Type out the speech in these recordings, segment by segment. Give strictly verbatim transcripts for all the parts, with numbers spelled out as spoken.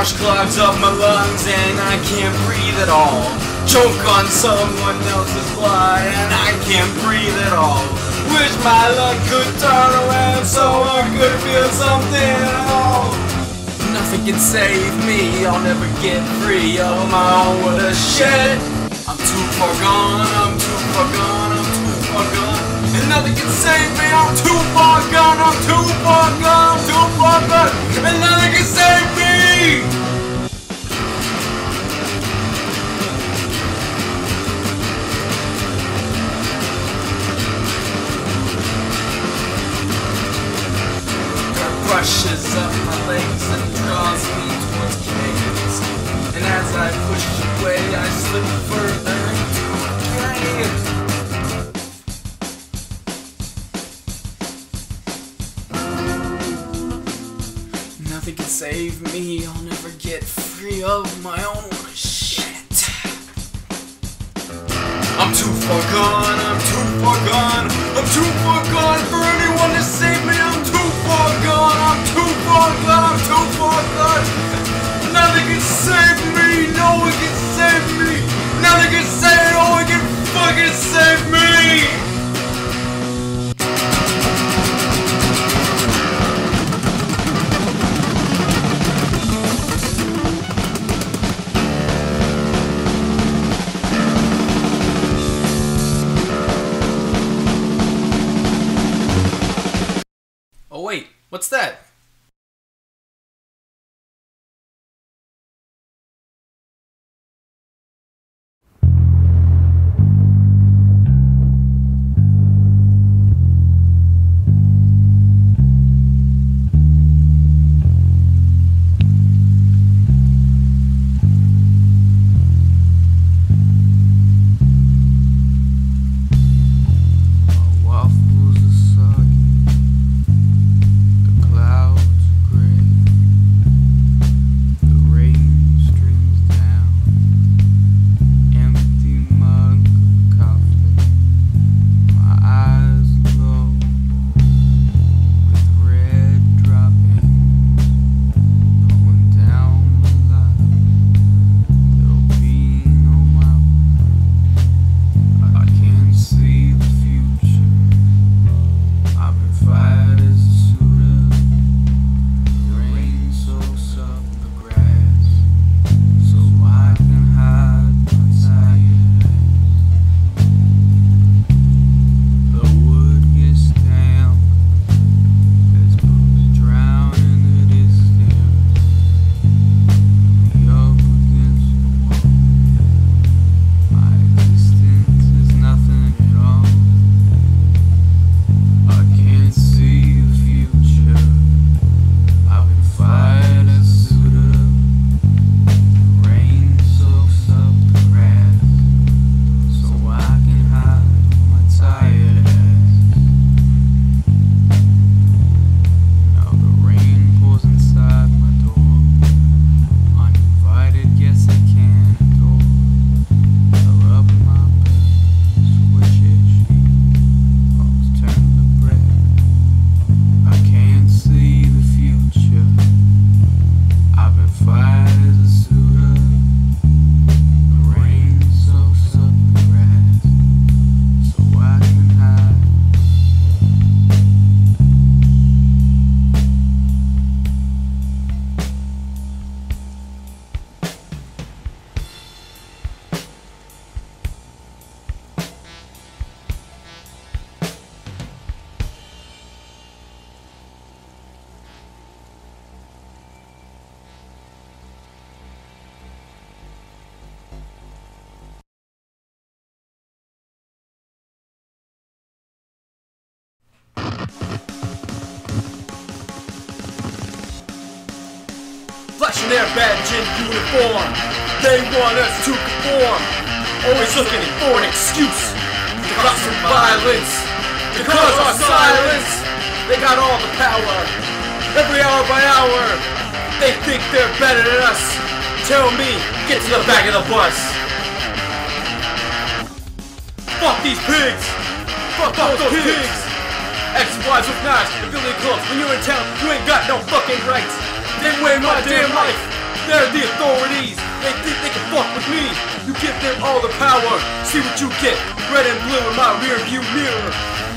Mosh clogs up my lungs and I can't breathe at all. Choke on someone else's blood and I can't breathe at all. Wish my luck could turn around so I could feel something at all. Nothing can save me, I'll never get free of my own what a shit. I'm too far gone, I'm too far gone, I'm too far gone. And nothing can save me, I'm too far gone, I'm too far gone, I'm too far gone. And nothing can save me! Brushes up my legs and draws me towards chaos. And as I push away, I slip further into a Nothing can save me, I'll never get free of my own shit. I'm too far gone, I'm too far gone, I'm too far gone for anyone to save me. I'm too far gone, I'm too far gone, I'm too far gone. Nothing can save me, no one can save me. Nothing can save, no one can fucking save me. Oh wait, what's that? Flashing their badge in uniform, they want us to conform. Always looking for an excuse to cause some violence, to cause our silence. They got all the power, every hour by hour. They think they're better than us. Tell me, get to the back of the bus. Fuck these pigs! Fuck, Fuck those, those pigs! pigs. Ex-wives with knives and billy clubs. When you're in town, you ain't got no fucking rights. They weigh my damn life. They're the authorities. They think they can fuck with me. You give them all the power. See what you get. Red and blue in my rear view mirror.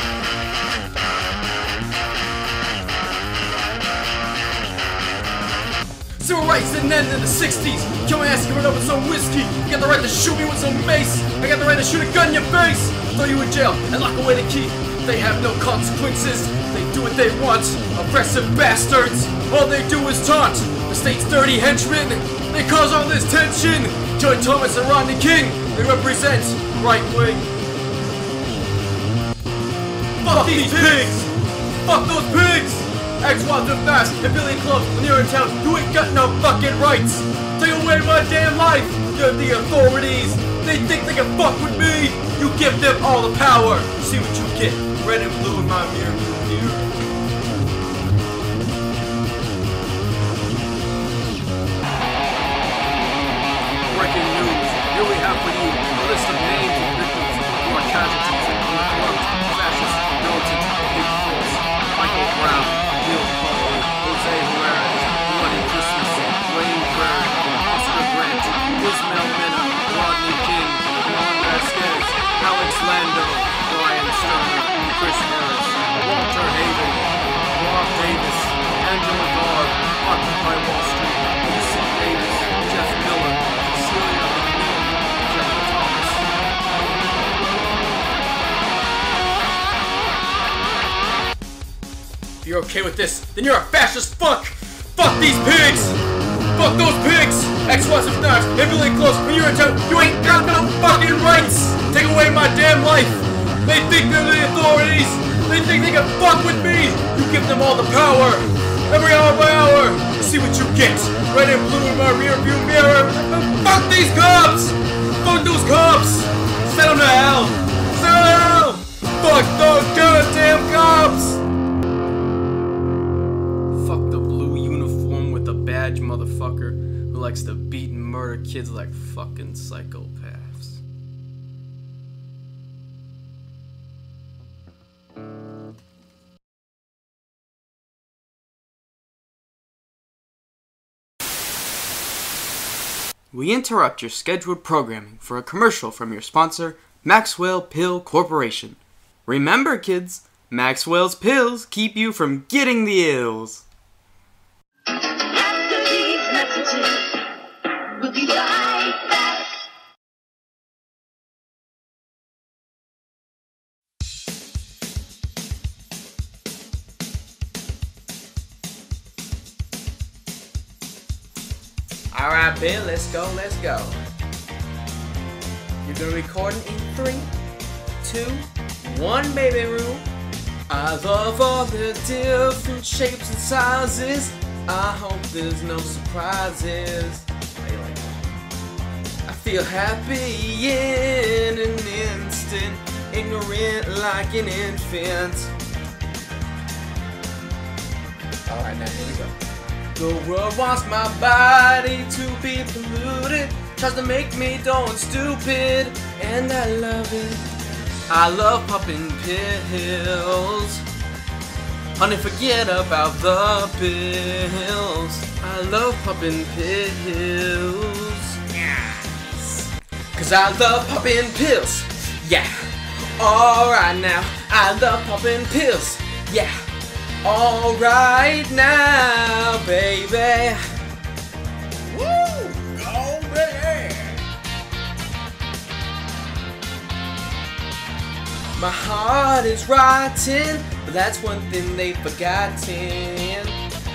Civil rights didn't end in the sixties. Kill my ass, give it up with some whiskey. You got the right to shoot me with some mace. I got the right to shoot a gun in your face. Throw you in jail and lock away the key. They have no consequences. They do what they want. Oppressive bastards. All they do is taunt. The state's dirty henchmen. They cause all this tension. Joy Thomas and Rodney King. They represent right wing. Fuck these pigs. Fuck those pigs. X-Wild are fast and Billy Clubs when you're in town. You ain't got no fucking rights. Take away my damn life. You're the authorities. They think they can fuck with me. You give them all the power. See what you get. Red and blue in my mirror. mirror. Breaking news. Here we have for you a list of names of victims who are casualties in unquote fascist militant hate force. Michael Brown, Bill Cole, Jose Juarez, Bloody Christmas, Wayne Berg, Oscar Grant, Ismail Mena, Rodney King, Juan Vasquez, Alex Lando, Brian Stone, Chris Harris, Walter Haven, Rob Davis, Angela Garb, Occupy Wall Street, Lucy Davis, Jeff Miller, Celia McNeil, Jeff Thomas. If you're okay with this, then you're a fascist fuck! Fuck these pigs! Fuck those pigs! Explosive knives, heavily close, when you're in town, you ain't got no fucking rights! Take away my damn life! They think they're the authorities! They think they can fuck with me! You give them all the power! Every hour by hour! See what you get! Red and blue in my rear view mirror! Fuck these cops! Fuck those cops! Send them to hell! Send them to hell! Fuck those goddamn cops! Fuck the blue uniform with the badge motherfucker who likes to beat and murder kids like fucking psychopaths. We interrupt your scheduled programming for a commercial from your sponsor, Maxwell Pill Corporation. Remember, kids, Maxwell's pills keep you from getting the ills. After these messages, we'll be right back. Alright, Bill, let's go, let's go. You're gonna record in three, two, one, baby rule. I love all the different shapes and sizes. I hope there's no surprises. How you like that? I feel happy in an instant, ignorant like an infant. Alright, now here we go. The world wants my body to be polluted, tries to make me dull and stupid, and I love it. I love popping pills. Honey, forget about the pills. I love popping pills. Yes. Cause I love popping pills. Yeah. Alright now. I love popping pills. Yeah. Alright now, baby. Woo! Oh, baby. My heart is rotten, but that's one thing they've forgotten.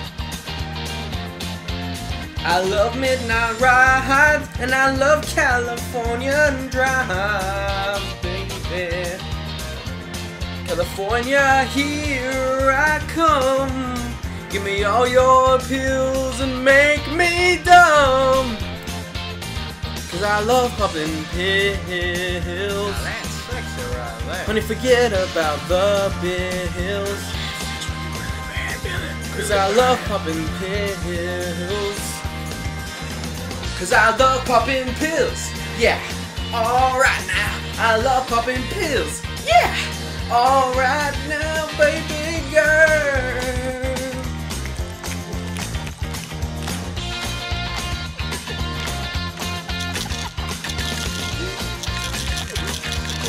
I love midnight rides, and I love California drives, baby. California, here I come. Give me all your pills and make me dumb. Cause I love popping pills. Honey, forget about the pills. Cause I love popping pills. Cause I love popping pills. Yeah. Alright now. I love popping pills. Yeah. Alright now, baby girl.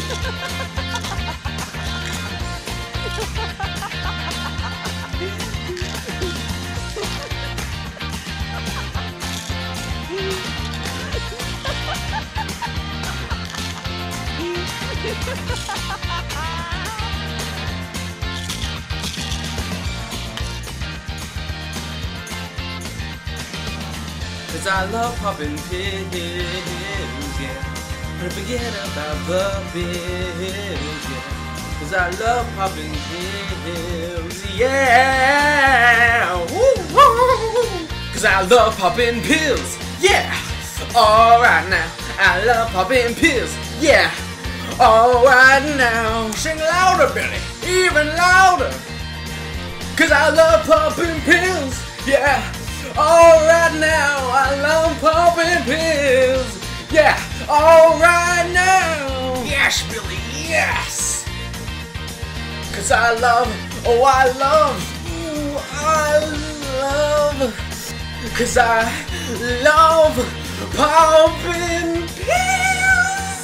Cause I love popping pills, yeah. But forget about the bills, yeah. Cause I love popping pills, yeah. Woo, woo. Cause I love popping pills, yeah. Alright now, I love popping pills, yeah. Alright now, sing louder, Billy, even louder. Cause I love popping pills, yeah. Alright now, I love popping pills, yeah. Alright now, yes, Billy, yes. Cause I love, oh I love, ooh, I love. Cause I love popping pills.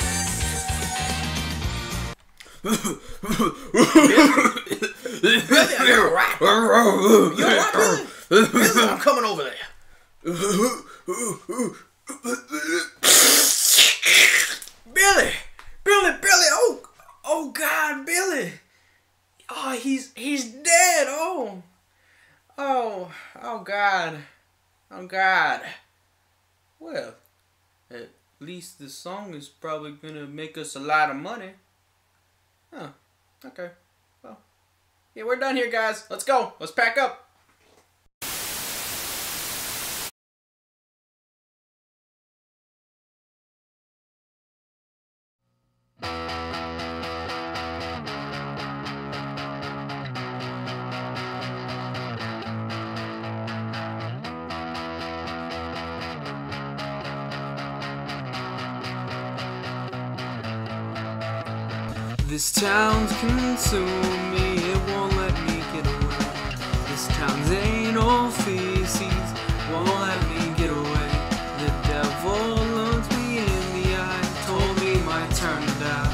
Billy, are you alright? You alright, Billy? Billy, I'm coming over there. Billy, Billy, Billy, oh, oh God, Billy. Oh, he's, he's dead, oh. Oh, oh God, oh God. Well, at least this song is probably gonna make us a lot of money. Huh, okay, well, yeah, we're done here, guys. Let's go, let's pack up. This town's consuming me, it won't let me get away. This town's anal feces won't let me get away. The devil looked me in the eye, told me my turn to die.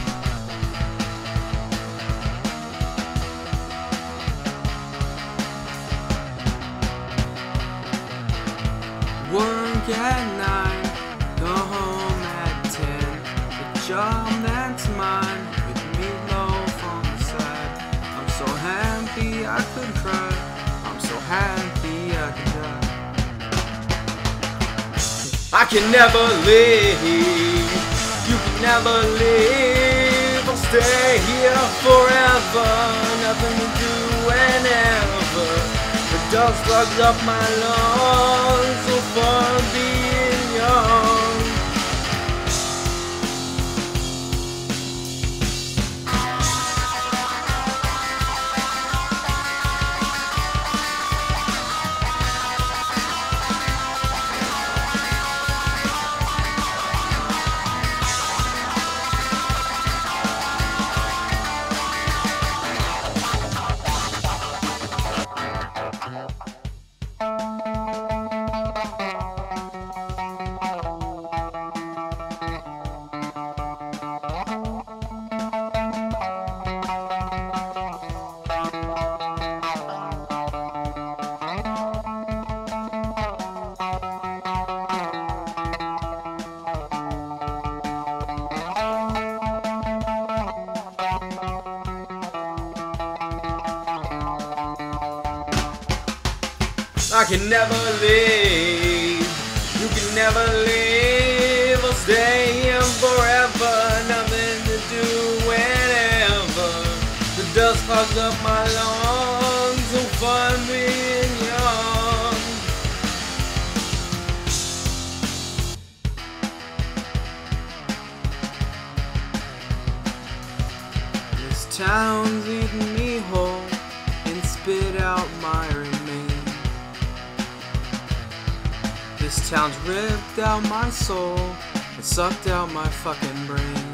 Work at nine, go home at ten. The job that's mine. I could cry, I'm so happy I could die. I can never live, you can never live. I'll stay here forever, nothing to do whenever. The dust clogs up my lungs, so far being young. I can never live, you can never live. I'll stay here forever, nothing to do whenever. The dust clogs up my lungs, so fun being young. This town's eating me whole and spit out my remains. This town's ripped out my soul and sucked out my fucking brain.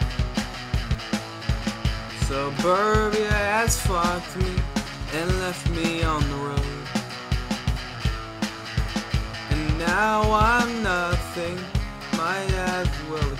Suburbia has fucked me and left me on the road. And now I'm nothing, my dad will